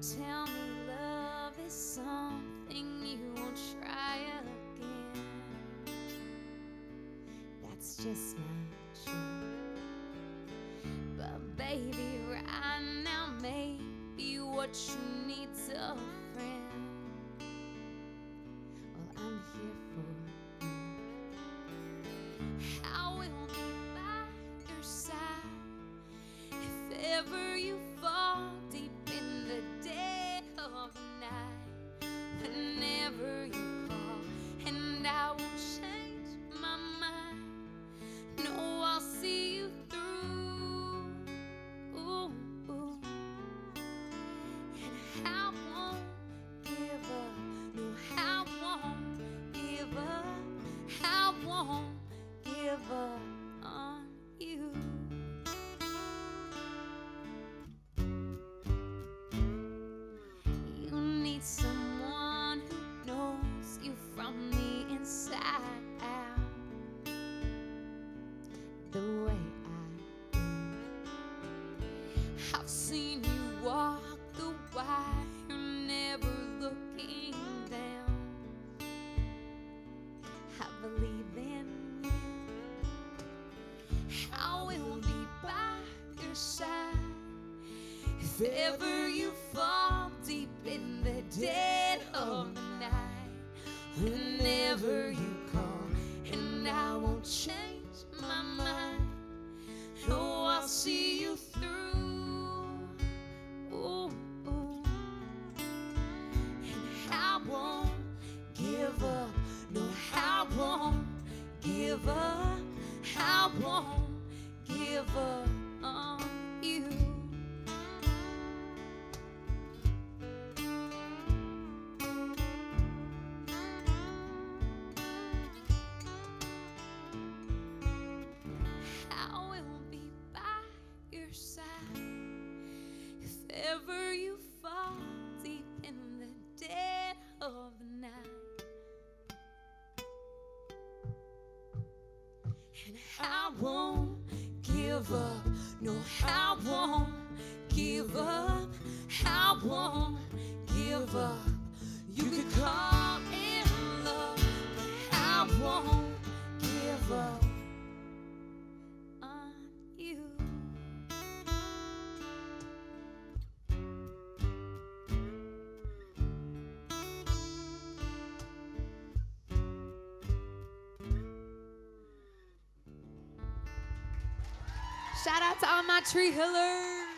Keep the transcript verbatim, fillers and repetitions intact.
tell me love is something you won't try again. That's just not true. But baby, right now maybe what you need's a friend. Well, I'm here for you. I will be by your side if ever you fall deep in the dead of the night. Whenever you call, and I won't change my mind. No, I'll see you through. Ooh, ooh. And I won't give up. No, I won't give up. I won't give up on you. You need someone who knows you from the inside out, the way I do. I've seen you walk the wire, you're never looking down. I believe in you. I will be by your side if ever you fall deep in the dead of the night. Whenever you call, and I won't change my mind. No, I'll see you through. Ooh, ooh. And I won't give up. No, I won't give up. I won't give up on you. I will be by your side if ever you fall deep in the dead of the night. And I won't give up. No, I won't give up. I won't give up. You could call it love, but I won't give up on you. Shout out to all my tree hillers.